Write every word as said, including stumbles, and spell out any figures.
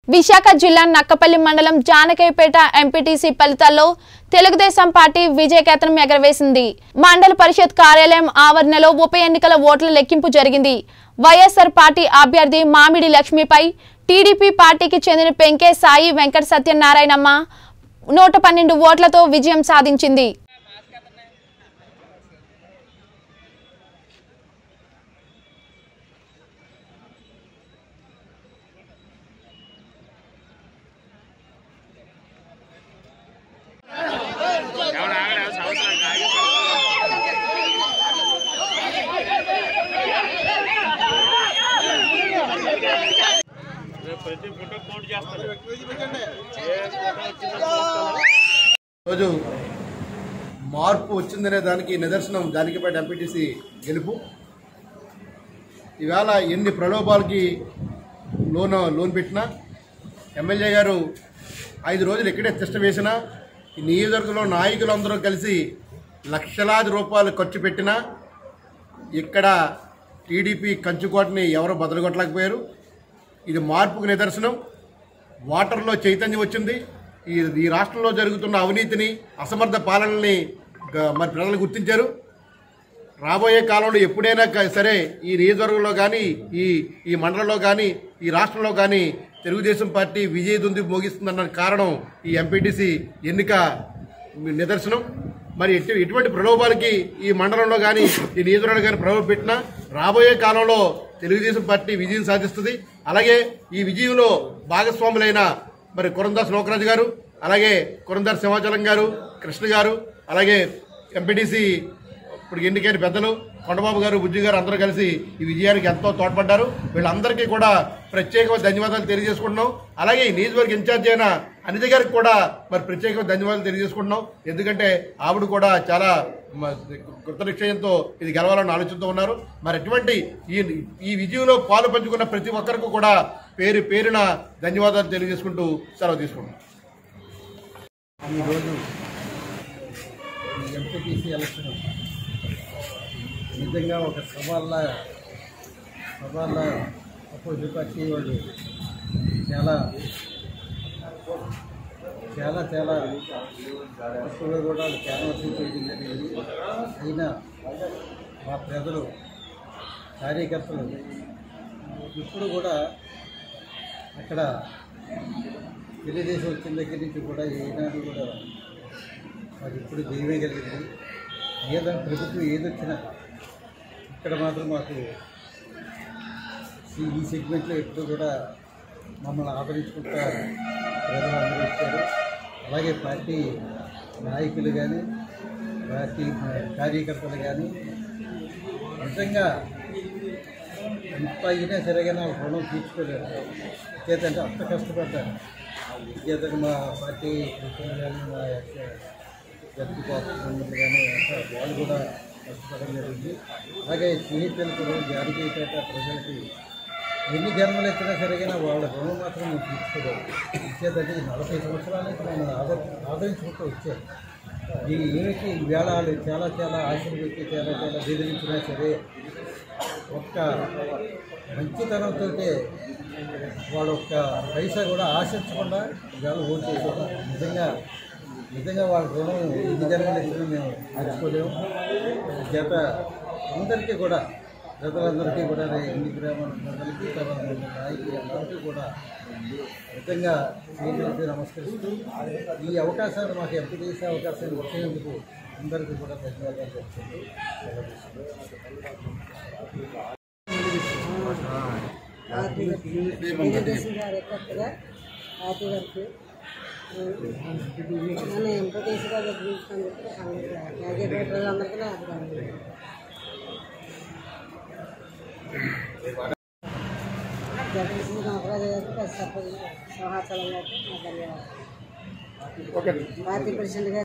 విశాఖ జిల్లా నక్కపల్లి మండలం జానకైపేట ఎంపీటీసీ ఫలితాల్లో తెలుగుదేశం పార్టీ విజయకేతనం ఎగరవేసింది. మండల పరిషత్ కార్యాలయం ఆవరణలో ఉప ఎన్నికల ఓట్ల లెక్కింపు జరిగింది. వైఎస్ఆర్ పార్టీ అభ్యర్థి మామిడి లక్ష్మిపై టీడీపీ పార్టీకి చెందిన పెంకే సాయి వెంకట సత్యనారాయణమ్మ నూట పన్నెండు ఓట్లతో విజయం సాధించింది. రోజు మార్పు వచ్చిందనే దానికి నిదర్శనం జానకైపేట ఎంపీటీసీ గెలుపు. ఇవాళ ఎన్ని ప్రలోభాలకి లోన్ లోన్ పెట్టినా ఎమ్మెల్యే గారు ఐదు రోజులు ఎక్కడే తిష్ట వేసినా ఈ నియోజకవర్గంలో నాయకులందరూ కలిసి లక్షలాది రూపాయలు ఖర్చు పెట్టినా ఇక్కడ టీడీపీ కంచుకోటని ఎవరో బదలగొట్టలేకపోయారు. ఇది మార్పుకు నిదర్శనం. వాటర్లో చైతన్యం వచ్చింది. ఈ ఈ రాష్ట్రంలో జరుగుతున్న అవినీతిని, అసమర్థ పాలనని మరి ప్రజలు గుర్తించారు. రాబోయే కాలంలో ఎప్పుడైనా సరే ఈ నియోజకవర్గంలో కానీ ఈ ఈ మండలంలో కానీ ఈ రాష్ట్రంలో కానీ తెలుగుదేశం పార్టీ విజయదుంది మోగిస్తుందన్న కారణం ఈ ఎంపీటీసీ ఎన్నిక నిదర్శనం. మరి ఎటు ఎటువంటి ప్రలోభాలకి ఈ మండలంలో కానీ ఈ నియోజకవర్గంలో కానీ ప్రలోభ పెట్టినా రాబోయే కాలంలో తెలుగుదేశం పార్టీ విజయం సాధిస్తుంది. అలాగే ఈ విజయంలో భాగస్వాములైన మరి కొరందాస్ లోకరాజు గారు, అలాగే కొరందాస్ సింహాచలం గారు, కృష్ణ గారు, అలాగే ఎంపీటీసీ ఇప్పుడు ఎన్నికైన పెద్దలు కొండబాబు గారు, బుజ్జి గారు అందరూ కలిసి ఈ విజయానికి ఎంతో తోడ్పడ్డారు. వీళ్ళందరికీ కూడా ప్రత్యేకమైన ధన్యవాదాలు తెలియజేసుకుంటున్నాం. అలాగే ఈ నియోజకవర్గ ఇన్ఛార్జ్ అయిన అనిత గారికి కూడా మరి ప్రత్యేకమైన ధన్యవాదాలు తెలియజేసుకుంటున్నాం. ఎందుకంటే ఆవిడ కూడా చాలా కృత నిశ్చయంతో ఇది గెలవాలని ఆలోచనతో ఉన్నారు. మరి ఎటువంటి ఈ ఈ విజయంలో పాలు పంచుకున్న ప్రతి ఒక్కరికి కూడా పేరు పేరున ధన్యవాదాలు తెలియజేసుకుంటూ సెలవు తీసుకుంటున్నాం. ఈరోజు ఎంపీటీసీ ఎలక్షన్ నిజంగా ఒక సవాళ్ళ సవాళ్ళ అపోజిట్ పార్టీ వాళ్ళు చాలా చాలా చాలా ఎక్కువగా కూడా క్యాన్వాసింగ్ చేయడం జరిగింది. అయినా మా ప్రజలు, కార్యకర్తలు ఇప్పుడు కూడా అక్కడ తెలుగుదేశం వచ్చిన దగ్గర నుంచి కూడా ఏనాడు కూడా మాకు ఇప్పుడు జయమే కలిగింది. ఏదైనా ప్రభుత్వం ఏదొచ్చినా ఇక్కడ మాత్రం మాకు ఈ సెగ్మెంట్లో ఎప్పుడు కూడా మమ్మల్ని ఆదరించుకుంటా ప్రజలు అందరూ ఇచ్చారు. అలాగే పార్టీ నాయకులు కానీ పార్టీ కార్యకర్తలు కానీ నిజంగా ఎంత అయినా సరిగా నా రుణం తీర్చుకోలేదు. చేతంటే అంత కష్టపడ్డాను. చేతకు మా పార్టీ మిత్రులు కానీ మా జడ్పీ కోఆపరేషన్ కానీ అంతా వాళ్ళు కూడా కష్టపడడం జరిగింది. అలాగే స్నేహితులు కూడా జానకైపేట ప్రజలకి ఎన్ని జన్మలు ఎత్తినా సరిగా వాళ్ళ రుణం మాత్రం నేను తీర్చుకోలేదు. ఇచ్చేదంటే నలభై సంవత్సరాల నుంచి నేను ఆదర్ ఆదరించుకుంటూ వచ్చాను. ఈ ఏమిటి ఈవేళ వాళ్ళు చాలా చాలా ఆశలు పెట్టి చాలా చాలా బెదిరించినా సరే ఒక్క మంచితనంతో వాళ్ళ ఒక్క పైసా కూడా ఆశించకుండా ఇవాళ ఓటు చేశారు. నిజంగా నిజంగా వాళ్ళ రుణం ఎన్ని జన్మలు ఎత్తినా మేము తీర్చుకోలేము. జత అందరికీ కూడా ప్రజలందరికీ కూడా ఎన్ని గ్రామాల ప్రజలకి నాయకులు అందరికీ కూడా నిజంగా చేతులకి నమస్కరిస్తూ ఈ అవకాశాన్ని మాకు ఎంపీ చేసే అవకాశాన్ని వచ్చేందుకు అందరికీ కూడా ధన్యవాదాలు చెప్తుంటూ పార్టీ ప్రెసిడెంట్